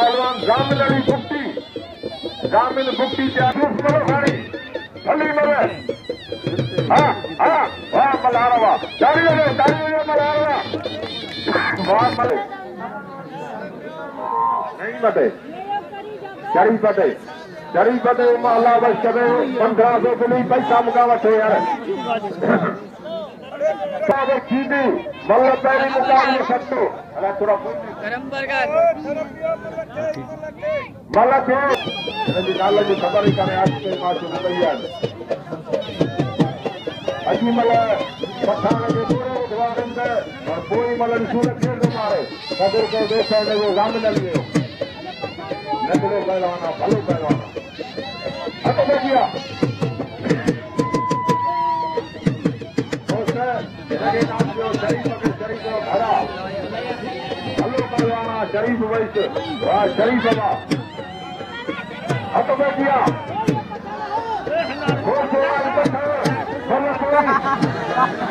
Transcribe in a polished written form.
पहलवान जामिन अली बुट्टी, जामिन बुट्टी खानी भली मरे। हाँ हाँ वाह मल्हारा वाह, ताली लगे मल्हारा वाह मले नहीं मटे चरी पते महला बस करे 1500 के लिए पैसा मुका वठो यार चीनी मतलब पहली मुकाबले सत्तो अरे थोड़ा गरम बर्गर मतलब जी नाल जी खबर ही करे आज के मां सुन तैयार अजी मतलब पठान के पूरे उद्घाटन पे और कोई मतलब सूरत खेल मारे खबर को देखा ने वो गांव में लिए नगलो पहलवाना भलो पहलवाना अब देखिए शरीफ भरा भलो पहलवाना शरीफ वैस वाह शरीफ बाबा अब देखिए